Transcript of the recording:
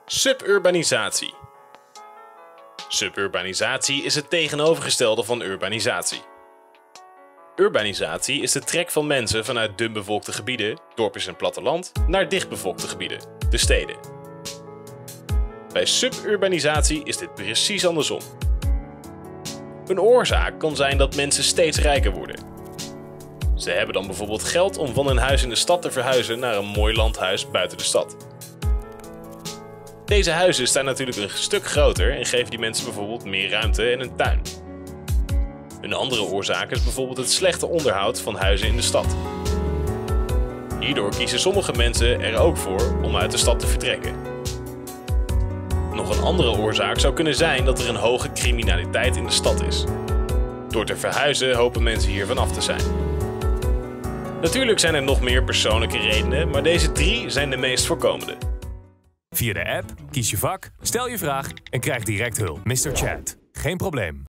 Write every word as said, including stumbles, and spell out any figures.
Suburbanisatie. Suburbanisatie is het tegenovergestelde van urbanisatie. Urbanisatie is de trek van mensen vanuit dunbevolkte gebieden, dorpjes en platteland, naar dichtbevolkte gebieden, de steden. Bij suburbanisatie is dit precies andersom. Een oorzaak kan zijn dat mensen steeds rijker worden. Ze hebben dan bijvoorbeeld geld om van hun huis in de stad te verhuizen naar een mooi landhuis buiten de stad. Deze huizen staan natuurlijk een stuk groter en geven die mensen bijvoorbeeld meer ruimte en een tuin. Een andere oorzaak is bijvoorbeeld het slechte onderhoud van huizen in de stad. Hierdoor kiezen sommige mensen er ook voor om uit de stad te vertrekken. Nog een andere oorzaak zou kunnen zijn dat er een hoge criminaliteit in de stad is. Door te verhuizen hopen mensen hiervan af te zijn. Natuurlijk zijn er nog meer persoonlijke redenen, maar deze drie zijn de meest voorkomende. Via de app, kies je vak, stel je vraag en krijg direct hulp. mister Chat, geen probleem.